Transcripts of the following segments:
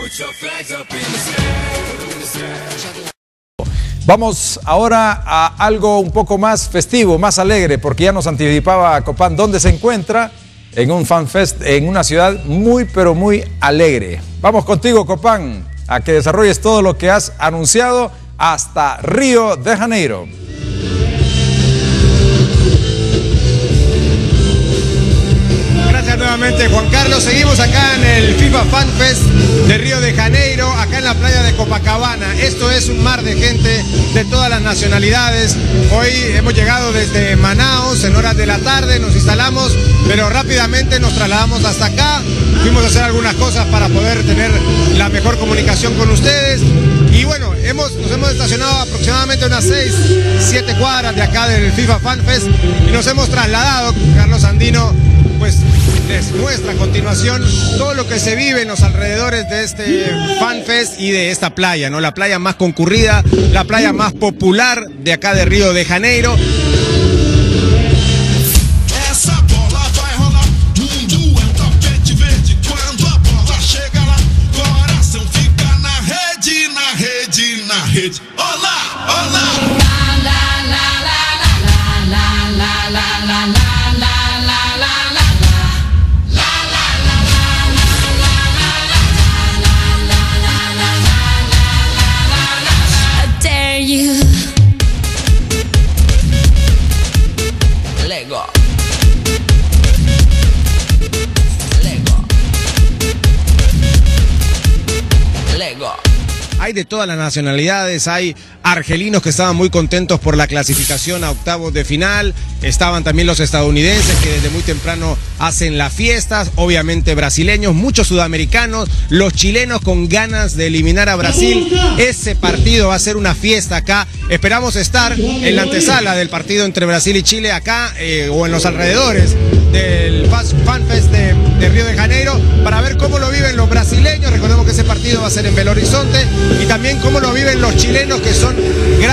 Vamos ahora a algo un poco más festivo, más alegre, porque ya nos anticipaba Copán dónde se encuentra, en un FanFest en una ciudad muy pero muy alegre. Vamos contigo, Copán, a que desarrolles todo lo que has anunciado hasta Río de Janeiro. Gracias nuevamente, Juan Carlos. Seguimos acá en el FIFA FanFest de Río de Janeiro, acá en la playa de Copacabana. Esto es un mar de gente de todas las nacionalidades. Hoy hemos llegado desde Manaos en horas de la tarde, nos instalamos, pero rápidamente nos trasladamos hasta acá. Fuimos a hacer algunas cosas para poder tener la mejor comunicación con ustedes. Y bueno, nos hemos estacionado aproximadamente unas 6-7 cuadras de acá del FIFA FanFest y nos hemos trasladado. Carlos Andino pues les muestra a continuación todo lo que se vive en los alrededores de este FanFest y de esta playa, ¿no? La playa más concurrida, la playa más popular de acá de Río de Janeiro. Hay de todas las nacionalidades, hay argelinos que estaban muy contentos por la clasificación a octavos de final, estaban también los estadounidenses que desde muy temprano hacen las fiestas, obviamente brasileños, muchos sudamericanos, los chilenos con ganas de eliminar a Brasil. Ese partido va a ser una fiesta acá, esperamos estar en la antesala del partido entre Brasil y Chile acá o en los alrededores del FanFest de Río de Janeiro para ver cómo lo viven los brasileños. Recordemos que ese partido va a ser en Belo Horizonte, y también cómo lo viven los chilenos, que son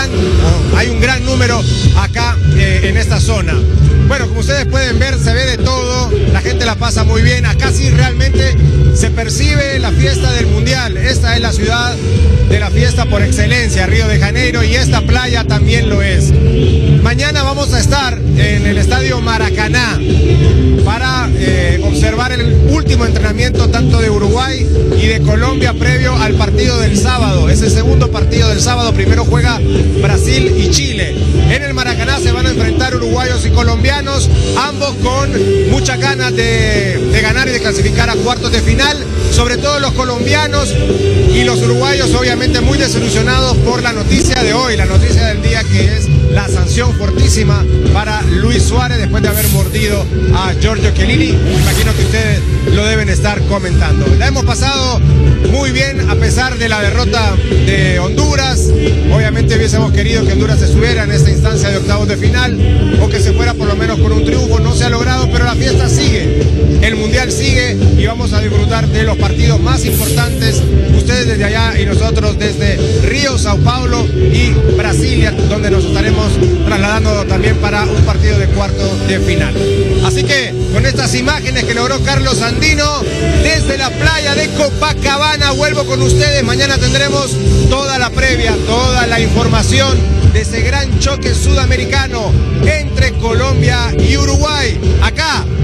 hay un gran número acá en esta zona. Bueno, como ustedes pueden ver, se ve de todo, la gente la pasa muy bien. Acá sí realmente se percibe la fiesta del Mundial. Esta es la ciudad de la fiesta por excelencia, Río de Janeiro, y esta playa también lo es. Mañana vamos a estar en el estadio Maracaná para observar el último entrenamiento tanto de Uruguay y de Colombia previo al partido del sábado. Es el segundo partido del sábado, primero juega Brasil y Chile. En el Maracaná se van a enfrentar uruguayos y colombianos, ambos con muchas ganas de ganar y de clasificar a cuartos de final, sobre todo los colombianos, y los uruguayos obviamente muy desilusionados por la noticia de hoy, la noticia del día, que es la sanción fortísima para Luis Suárez después de haber mordido a Giorgio Chiellini. Imagino que ustedes lo deben estar comentando. La hemos pasado muy bien a pesar de la derrota de Honduras. Obviamente hubiésemos querido que Honduras se subiera en esta instancia de octavos de final, o que se fuera por lo menos con un triunfo. No se ha logrado, pero la fiesta sigue, el Mundial sigue, y vamos a disfrutar de los partidos más importantes, ustedes desde allá y nosotros desde Río, Sao Paulo y Brasilia, donde nos estaremos trasladando también para un partido de cuartos de final. Así que con estas imágenes que logró Carlos Andino desde la playa de Copacabana, vuelvo con ustedes. Mañana tendremos toda la previa, toda la información de ese gran choque sudamericano entre Colombia y Uruguay, acá